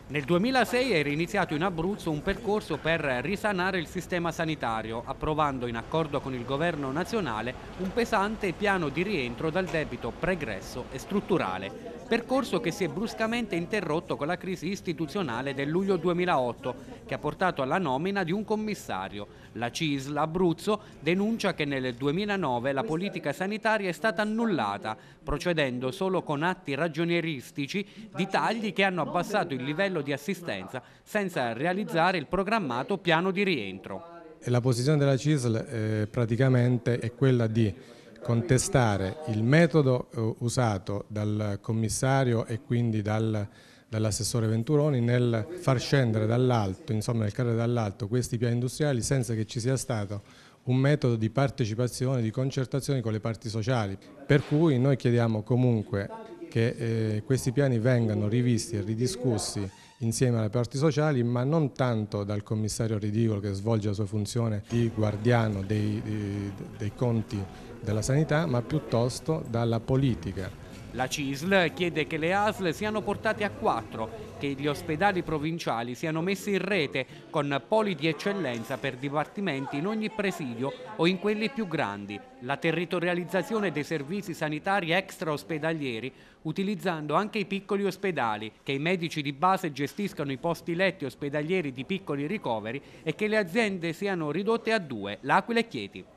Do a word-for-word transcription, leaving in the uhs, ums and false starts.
Nel duemilasei era iniziato in Abruzzo un percorso per risanare il sistema sanitario, approvando in accordo con il governo nazionale un pesante piano di rientro dal debito pregresso e strutturale. Percorso che si è bruscamente interrotto con la crisi istituzionale del luglio duemilaotto, che ha portato alla nomina di un commissario. La C I S L Abruzzo denuncia che nel duemilanove la politica sanitaria è stata annullata, procedendo solo con atti ragionieristici di tagli che hanno abbassato il livello di assistenza senza realizzare il programmato piano di rientro. E la posizione della C I S L eh, praticamente è quella di contestare il metodo eh, usato dal commissario e quindi dal, dall'assessore Venturoni nel far scendere dall'alto, insomma nel carre dall'alto questi piani industriali senza che ci sia stato un metodo di partecipazione, di concertazione con le parti sociali. Per cui noi chiediamo comunque che eh, questi piani vengano rivisti e ridiscussi insieme alle parti sociali, ma non tanto dal commissario Ridicolo che svolge la sua funzione di guardiano dei, dei, dei conti della sanità, ma piuttosto dalla politica. La C I S L chiede che le A S L siano portate a quattro, che gli ospedali provinciali siano messi in rete con poli di eccellenza per dipartimenti in ogni presidio o in quelli più grandi, la territorializzazione dei servizi sanitari extraospedalieri utilizzando anche i piccoli ospedali, che i medici di base gestiscano i posti letti ospedalieri di piccoli ricoveri e che le aziende siano ridotte a due, L'Aquila e Chieti.